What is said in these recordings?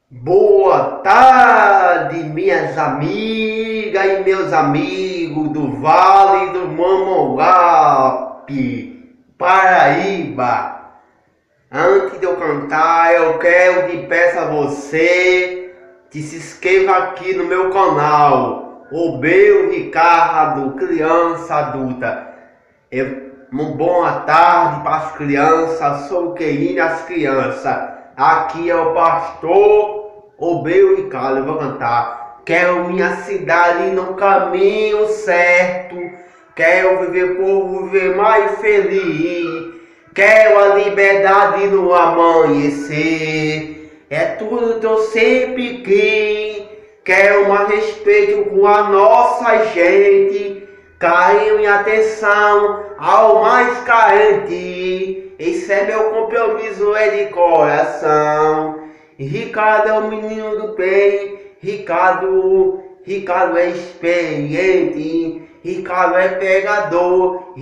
Boa tarde, minhas amigas e meus amigos do Vale do Mamanguape, Paraíba. Antes de eu cantar, eu quero que peça a você que se inscreva aqui no meu canal, o meu Ricardo, criança adulta. Uma boa tarde para as crianças, sou querido das crianças. Aqui é o pastor Obeu Ricardo, eu vou cantar. Quero minha cidade no caminho certo. Quero viver por viver mais feliz. Quero a liberdade no amanhecer. É tudo que eu sempre quis. Quero mais respeito com a nossa gente. Carinho e atenção ao mais carente. Esse é meu compromisso, é de coração. Ricardo é o menino do bem. Ricardo é experiente. Ricardo é pegador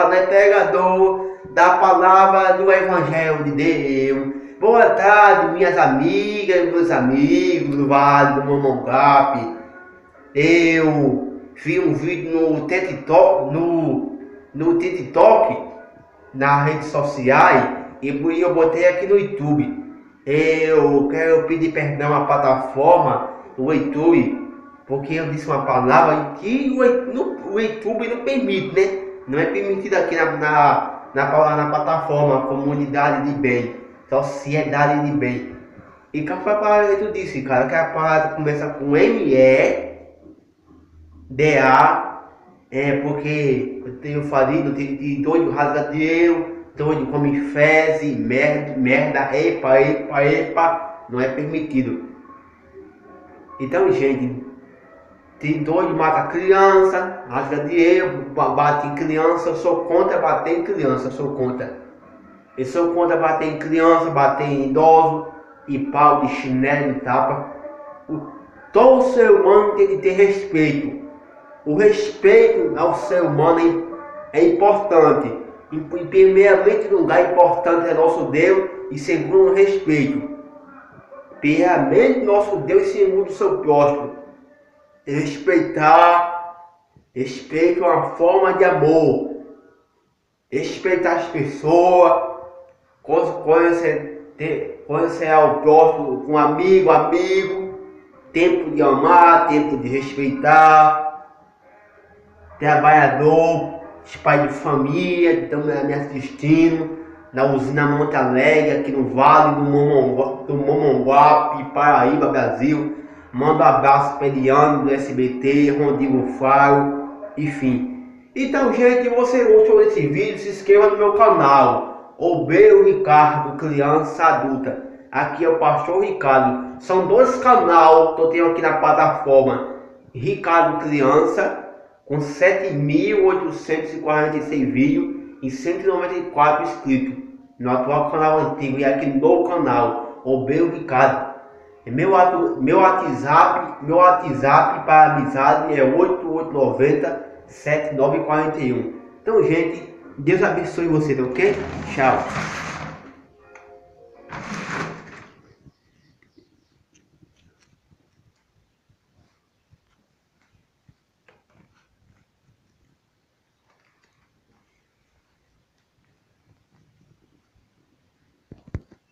da palavra do Evangelho de Deus. Boa tarde, minhas amigas e meus amigos do Vale do Mamanguape. Eu fiz um vídeo no TikTok, nas redes sociais, e eu botei aqui no YouTube. Eu quero pedir perdão à plataforma do YouTube, porque eu disse uma palavra que o YouTube não permite, né? Não é permitido aqui na plataforma Comunidade de Bem, Sociedade de Bem. E qual foi a palavra que tu disse, cara? Que a palavra começa com M-E-D-A, porque eu tenho falido, de doido rasgadeiro, doido come fezes, merda, epa, não é permitido. Então, gente, tem doido mata criança, rasgadeiro, bate em criança, eu sou contra bater em criança, eu sou contra bater em criança, bater em idoso, e pau, de chinelo, de tapa. Todo ser humano tem que ter respeito. O respeito ao ser humano é importante. Em primeiramente lugar, importante é nosso Deus, e segundo, o respeito. Primeiramente nosso Deus, e segundo, o seu próximo. Respeito é uma forma de amor. Respeitar as pessoas, conhecer ao próximo, um amigo, tempo de amar, tempo de respeitar, trabalhador, os pais de família que estão me assistindo, na usina Monte Alegre, aqui no Vale do Mamanguape, Paraíba, Brasil. Manda um abraço para Eliane do SBT, Rodrigo Faro, enfim. Então, gente, você gostou desse vídeo, se inscreva no meu canal, Obeu Ricardo, criança adulta. Aqui é o pastor Ricardo. São dois canais que eu tenho aqui na plataforma. Ricardo Criança, com 7.846 vídeos e 194 inscritos no atual canal antigo, e aqui no canal Obeu Ricardo. Meu WhatsApp para amizade é 8890-7941. Então, gente, Deus abençoe você, ok? Tchau.